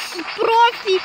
профи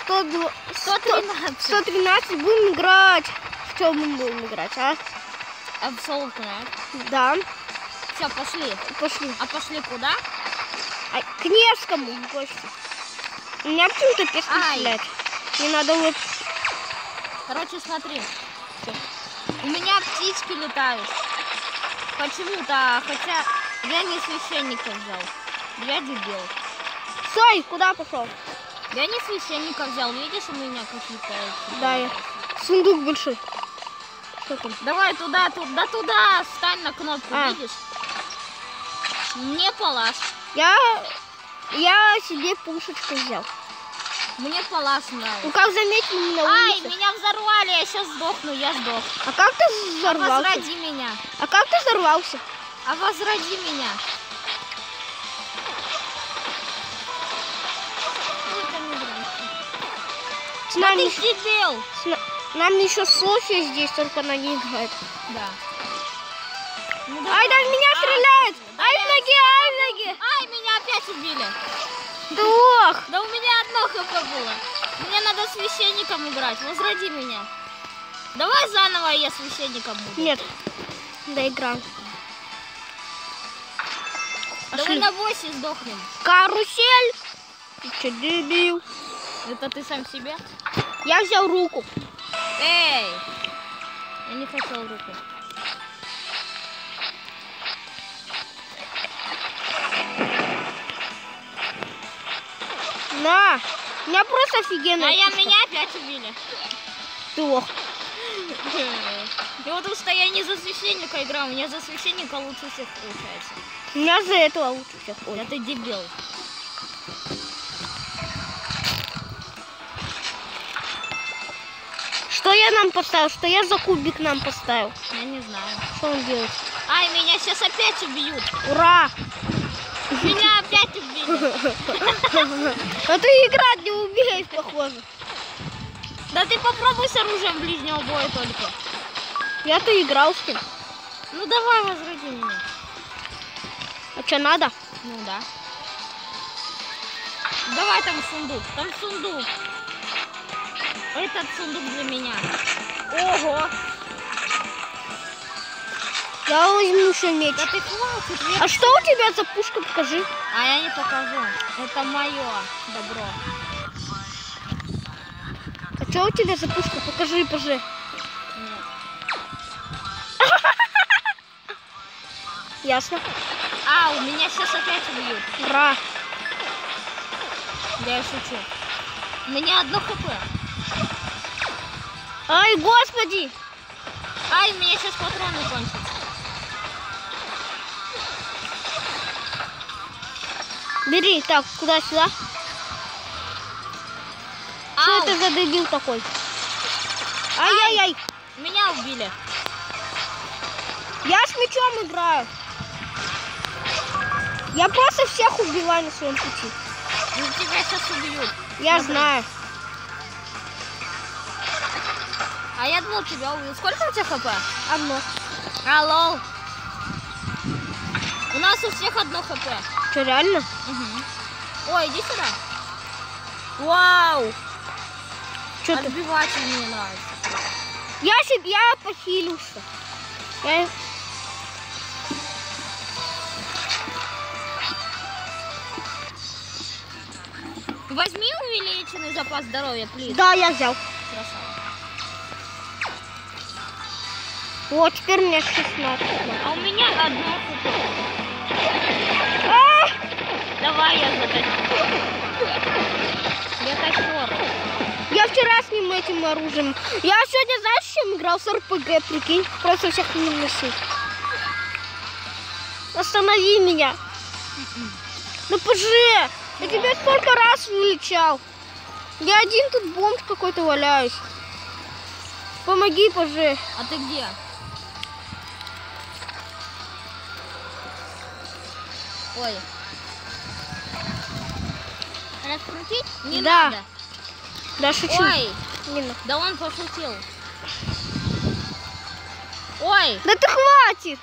113 будем играть. В чем мы будем играть, а? А в Солтнет? Да. Все, пошли. Пошли. А пошли куда? К Невскому в гости. У меня почему-то пешки стрелять. Не надо вот... Короче, смотри. У меня птички летают. Почему-то, хотя я не священника взял. Я дебил. Стой, куда пошел? Я не священника взял. Видишь, у меня какие-то... Да, я. Сундук большой. Что там? Давай туда, туда. Встань на кнопку, видишь? Мне палаш. Я себе пушечку взял. Мне палаш нравится. Ну как заметил, на улице. Ай, меня взорвали, я сейчас сдохну, я сдох. А как ты взорвался? Возроди меня. А как ты взорвался? А возроди меня. С нами... ты дебил. Нам еще Софья здесь, только она не играет. Да. Ну, ай, да в меня стреляют! Ай, в ноги, ай, в ноги! Ай, меня опять убили. Ох! Да у меня одно хп было. Мне надо священником играть. Возроди меня. Давай заново я священником буду. Нет. Доиграем. Давай на боссе сдохнем. Карусель! Ты че, дебил? Это ты сам себе? Я взял руку. Эй! Я не хотел руку. На! Меня просто офигенно. А меня опять убили. Ох. И вот что я не за священника играю, у меня за священника лучше всех получается. У меня за этого лучше всех. Да ты дебил. Что я нам поставил? Что я за кубик нам поставил? Я не знаю. Что он делает? Ай, меня сейчас опять убьют. Ура! Меня опять убили. А ты играть не умеешь, похоже. Да ты попробуй с оружием ближнего боя только. Я-то играл с ним. Ну давай, возроди меня. А что надо? Ну да. Давай там сундук. Там сундук. Этот сундук для меня. Ого. Я возьму еще меч. Да ты хватит. А что у тебя за пушка? Покажи. А я не покажу. Это мое добро. А что у тебя за пушка? Покажи, покажи. Нет. Ясно. А, у меня сейчас опять убьют. Ура. Я шучу. У меня одно хп. Ай, господи. Ай, у меня сейчас патроны кончатся. Бери. Так, куда-сюда? Что это за дебил такой? Ай-яй-яй. Меня убили. Я с мечом играю. Я просто всех убиваю на своем пути. Ну, тебя сейчас убьют. Я Смотри. знаю. А я думал, тебя убьют. Сколько у тебя хп? Одно. Алло. У нас у всех одно хп. Что, реально? Угу. Ой, иди сюда. Вау. Что ты? Отбиватель мне нравится. Я похилился. Возьми увеличенный запас здоровья, плиз. Да, я взял. Красава. Вот, теперь у меня 16. А у меня одно хп. Давай я затащу. Я костер. Я вчера с ним этим оружием. Я сегодня, знаешь, с чем играл? С РПГ, прикинь. Просто всех не носил. Останови меня. Ну, пожи. Я тебя сколько раз вылечал. Я один тут бомж какой-то валяюсь. Помоги, пожи. А ты где? Ой. Раскрутить? Не Да. надо. Да, шучу. Ой, Не надо. да он пошутил. Ой, Да ты хватит.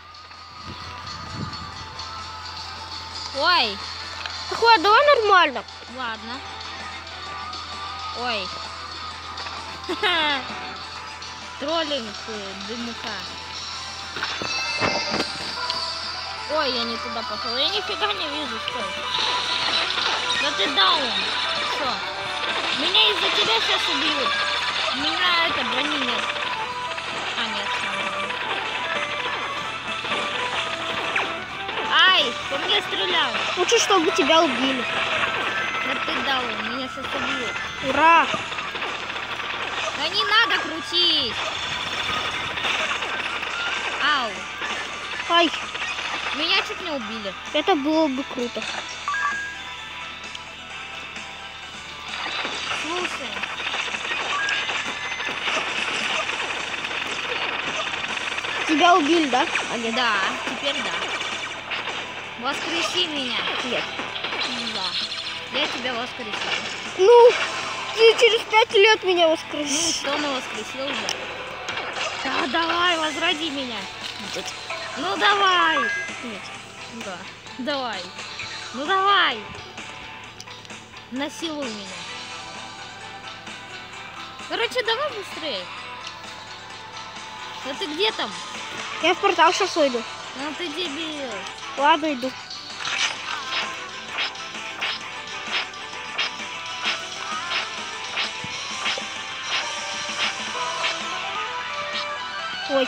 ой. Да хватит, давай нормально. Ладно. Ой. Троллинг дымука. Ой, я не туда пошел. Я нифига не вижу, стой. Да ты даун. Что? Меня из-за тебя сейчас убьют. У меня это брони нет. А, нет. Ай, по мне стрелял. Лучше, чтобы тебя убили. Да ты даун, меня сейчас убьют. Ура! Да не надо крутить. Ау. Ай, Меня чуть не убили. это было бы круто. Слушай. Тебя убили, да? А нет. Да, теперь да. Воскреси меня. Нет. Да. Я тебя воскресил. Ну, ты через 5 лет меня Ну и воскресишь. что, он воскресил уже? Да, давай, возроди меня. Нет. Ну давай. Нет. Да. Давай. Ну давай. Насилуй меня. Короче, давай быстрее. Да ты где там? Я в портал сейчас уйду. Ну ты дебил. Ладно, иду. Ой.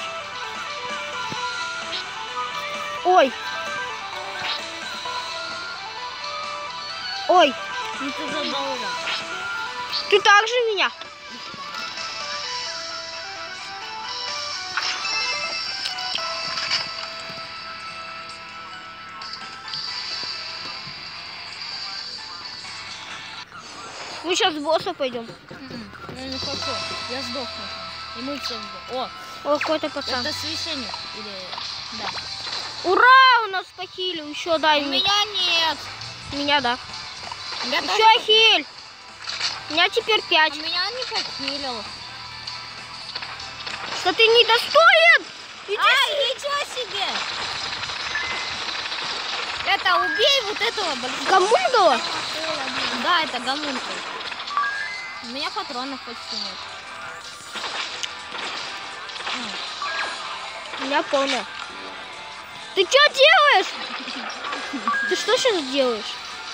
Ой. Ой. Ну ты задолго. Ты так же меня? Мы сейчас в босса пойдем. Я не хочу. Я сдохну. И мы все сдохнем. О, какой-то пацан. Это священник. Или... Да. Ура! У нас похилил. Еще дай У мне. меня нет. Меня, да. Я тоже... Еще хиль. У меня теперь 5. А меня не похилил. Что ты недостоин? Иди Ай, ничего себе! Это убей вот этого большого. Гамундова? Да, это гомункул. У меня патронов почти нет. У меня полная. Ты что делаешь? Ты что сейчас делаешь?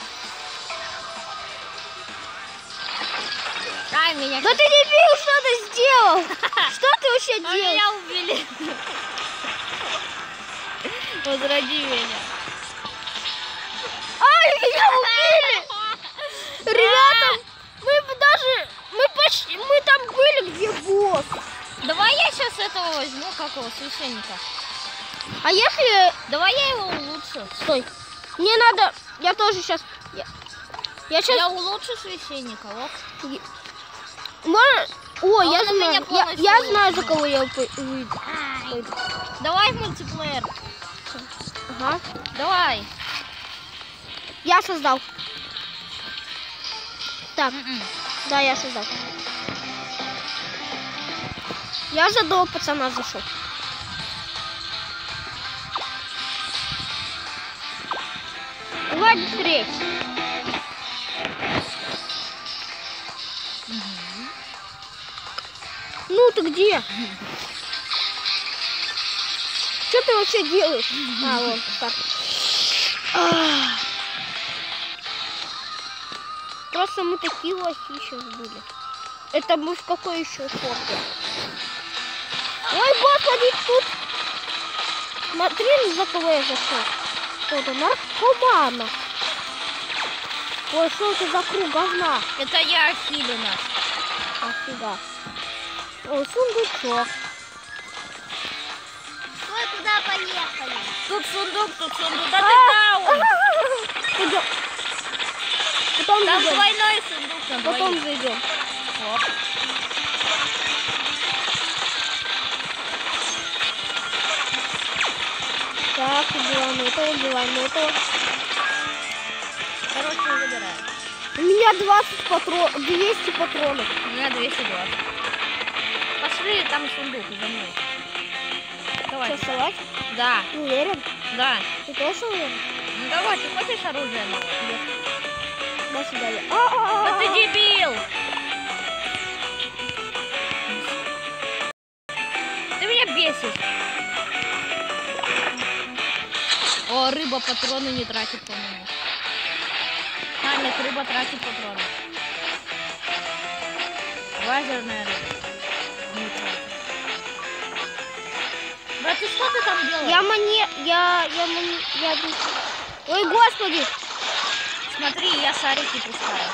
Ай, меня... Да ты дебил, что ты сделал? Что ты вообще А делаешь? меня убили. Возроди меня. Ай, меня убили! Ребята, мы там были, где босс. Сейчас я сейчас этого возьму, как его, священника. А если... Давай я его улучшу. Стой. Мне надо... Я тоже сейчас... Я сейчас... Я улучшу священника, вот. Может... О, я он у меня знаю. полностью Я знаю, за улучшенный. кого я выйду. Давай в мультиплеер. Ага. Давай. Я создал. Так, да, я создал. Я за одного пацана зашел. Давай быстрее. Ну ты где? Что ты вообще делаешь? А, вот так. Просто мы такие лохи сейчас были. Это мы в какой еще форме? Ой, босс, они тут. Смотри, за кого я зашел. Кто-то наркомана. Ой, что это за круг говна? Это я, Хилина. Офига. Ой, сундучок. Мы куда поехали? Тут сундук. Да ты даун. Пойдем. Потом Там зайдем. двойной сундук на Потом двоих. зайдем. Вот. Так, убиваем этого. Короче, выбираем. У меня 20 патронов, 200 патронов. У меня 220. Пошли, там сундук за мной. Давай. Что, вставать? Да, Уверен? да. Ты тоже уверен? Ну давай, ты хочешь оружие? Нет. До свидания. Да ты дебил! рыба патроны не тратит, по-моему. А, нет, рыба тратит патроны. Лазерная рыба. Не тратит. Брат, ты что ты там делаешь? Ой, господи! Смотри, я шарики пускаю.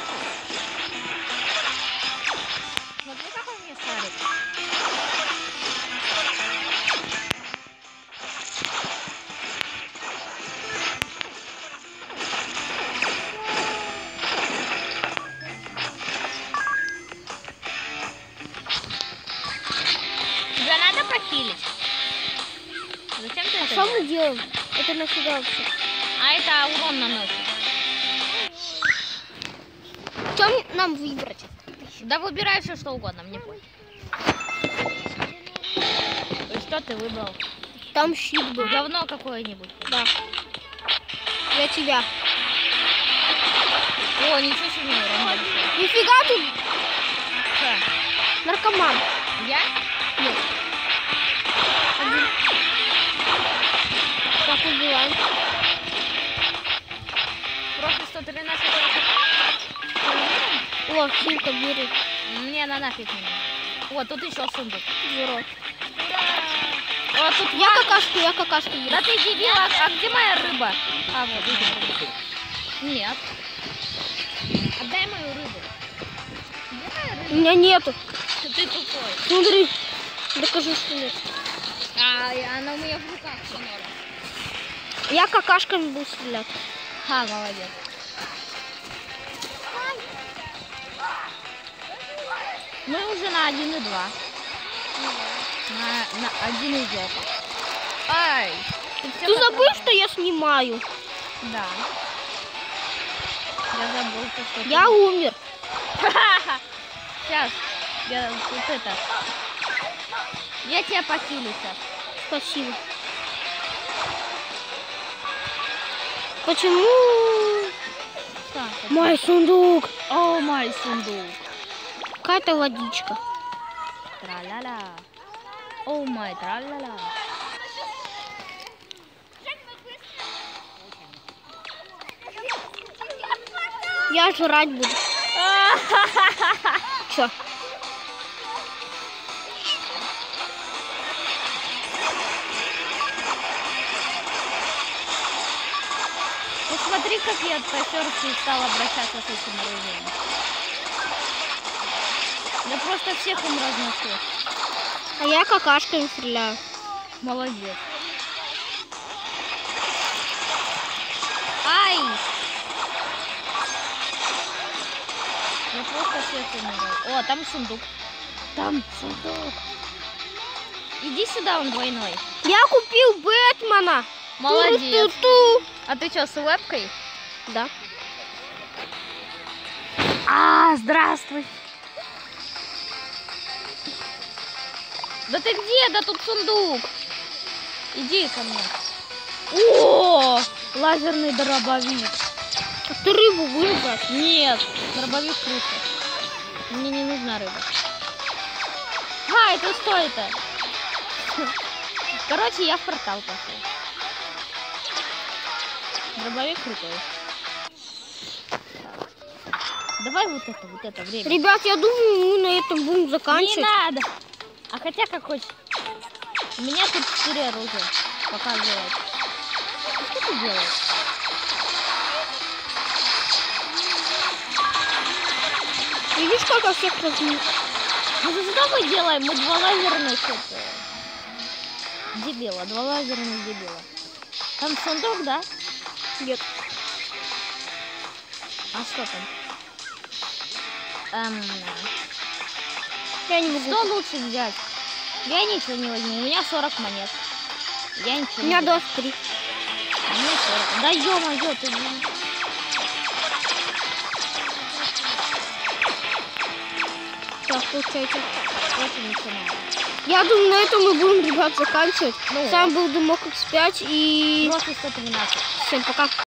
Смотри, какой у меня шарик. Тебя надо похилить? Зачем ты это Что делаешь? мы делаем? Это нафига вообще? А это урон наносит. Что нам выбрать? Да выбирай все что угодно, мне пофиг. И что ты выбрал? Там щит был. Говно какое-нибудь. Да. Я тебя. О, ничего себе, урон большой. Нифига тут Что? наркоман. Я? Нет. Один. Как убиваем? Профи 113. О, хилка, бери. Мне она нафиг не нужна. О, тут еще сундук. Зеро. О, тут Я какашку беру. Да ты дебил, а где моя рыба? А, вот, иди. Нет. Отдай мою рыбу. Где моя У рыба? меня нету. Ты тупой. Смотри. Докажи, что нет. А, она у меня в руках все норм. Я какашками буду стрелять. Ха, молодец. Мы уже на 1,2. На 1 идет. Ай! Ты забыл, что я снимаю? Да. Я забыл, что Я умер. Сейчас. Я вот это. Я тебя похилю сейчас. Спасибо. Почему? Что? Мой сундук. О, мой сундук. Какая-то водичка. Тра-ля-ля. О, май, тра-ля-ля. Я жрать буду. Чё? Посмотри, как я по сердцу стал обращаться с этим оружием. Я просто всех им разношу. А я какашками стреляю. Молодец. Ай! Я просто всех умираю. О, там сундук. Там сундук. Иди сюда, он двойной. Я купил Бэтмена. Молодец. Ту-ту-ту. А ты что, с вебкой? Да. Здравствуй. Да ты где? Да тут сундук. Иди ко мне. О, лазерный дробовик. А ты рыбу вырубать? Нет, дробовик круче. Мне не нужна рыба. Это что это? Короче, я в портал пошел. Дробовик крутой. Давай вот это время. Ребят, я думаю, мы на этом будем Не заканчивать. надо. А хотя как хочешь. У меня тут 4 оружия показывает. Что ты делаешь? Видишь, как я всех возьму? Ну что мы делаем? Мы 2 лазерных дебила. 2 лазерных дебила. Там сундук, да? Нет. А что там? Я не могу. Что лучше взять? Я ничего не возьму. У меня 40 монет. Я ничего У не меня беру. 23. У меня 40. Да ё-моё, ты... Так, получайте. Это ничего надо. Я думаю, на этом мы будем, ребят, заканчивать. Ну, С вами был Дымок X5 и Профи 113. всем пока.